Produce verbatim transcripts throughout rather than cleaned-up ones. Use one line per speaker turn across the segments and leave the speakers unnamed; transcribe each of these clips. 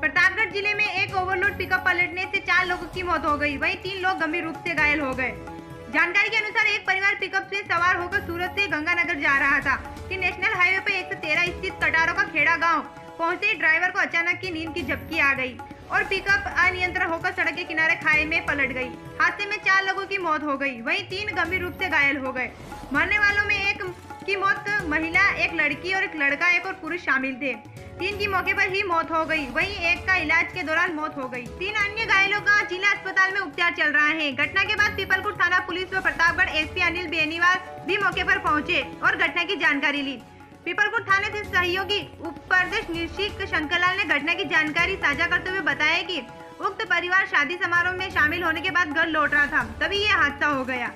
प्रतापगढ़ जिले में एक ओवरलोड पिकअप पलटने से चार लोगों की मौत हो गई, वहीं तीन लोग गंभीर रूप से घायल हो गए। जानकारी के अनुसार एक परिवार पिकअप से सवार होकर सूरत से गंगानगर जा रहा था कि नेशनल हाईवे पर एक सौ तेरह स्थित कटारों का खेड़ा गांव पहुंचे ड्राइवर को अचानक की नींद की झपकी आ गई और पिकअप अनियंत्रित होकर सड़क के किनारे खाई में पलट गई। हादसे में चार लोगों की मौत हो गई, वहीं तीन गंभीर रूप से घायल हो गए। मरने वालों में एक की मौत महिला, एक लड़की और एक लड़का, एक और पुरुष शामिल थे। तीन की मौके पर ही मौत हो गई, वहीं एक का इलाज के दौरान मौत हो गई। तीन अन्य घायलों का जिला अस्पताल में उपचार चल रहा है। घटना के बाद पीपलपुर थाना पुलिस व प्रतापगढ़ एसपी अनिल बेनीवाल भी मौके पर पहुंचे और घटना की जानकारी ली। पीपलपुर थाने से सहयोगी उप प्रदेश निरीक्षक शंकरलाल ने घटना की जानकारी साझा करते हुए बताया कि उक्त परिवार शादी समारोह में शामिल होने के बाद घर लौट रहा था, तभी ये हादसा हो गया।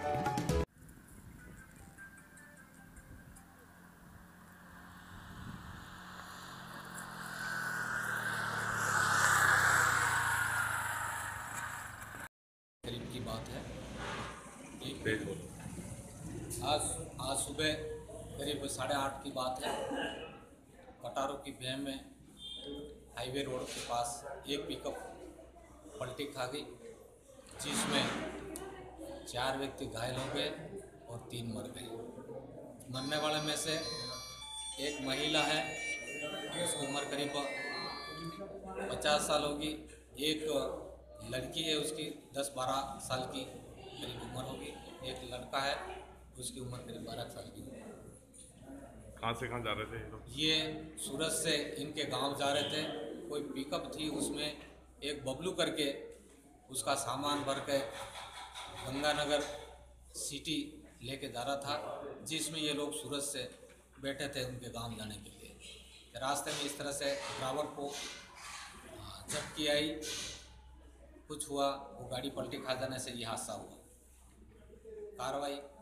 करीब की बात है। एक आज आज सुबह करीब साढ़े आठ की बात है। कटारों की भय में हाईवे रोड के पास एक पिकअप पलटी खा गई, जिसमें चार व्यक्ति घायल हो गए और तीन मर गए। मरने वाले में से एक महिला है, उसकी उम्र करीब पचास साल होगी। एक लड़की है, उसकी दस बारह साल की करीब उम्र होगी। एक लड़का है, उसकी उम्र करीब बारह साल की होगी।
कहाँ से कहाँ जा रहे थे ये लोग?
ये सूरत से इनके गांव जा रहे थे। कोई पिकअप थी, उसमें एक बबलू करके उसका सामान भर के गंगानगर सिटी लेके जा रहा था, जिसमें ये लोग सूरत से बैठे थे उनके गांव जाने के लिए। रास्ते में इस तरह से ड्राइवर को झपकी आई, कुछ हुआ, वो गाड़ी पलटी खा जाने से ये हादसा हुआ। कार्रवाई